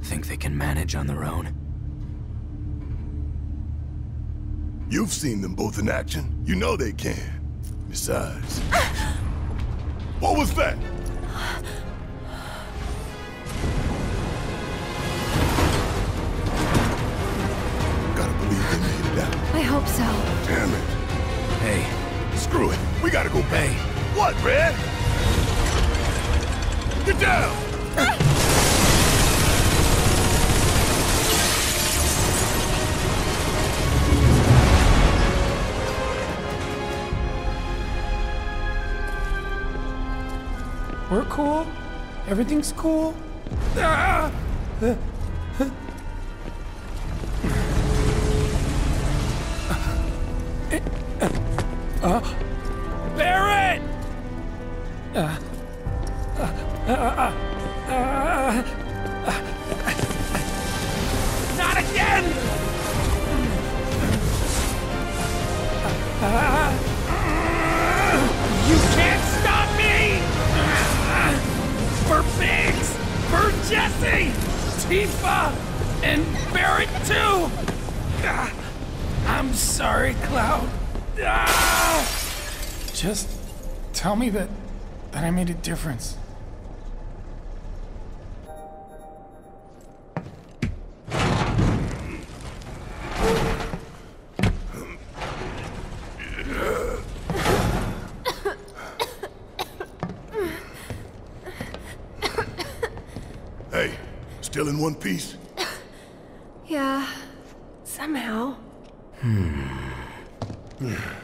Think they can manage on their own? You've seen them both in action. You know they can. Besides... What was that? Gotta believe they made it out. I hope so. Damn it. Hey. Screw it. We gotta go back. Hey. What, Red? Get down! We're cool. Everything's cool. Ah! Barret! Not again! You can't stop me! For Biggs! For Jesse! Tifa! And Barret too! I'm sorry, Cloud. Just tell me that I made a difference. Hey, still in one piece? Yeah, somehow.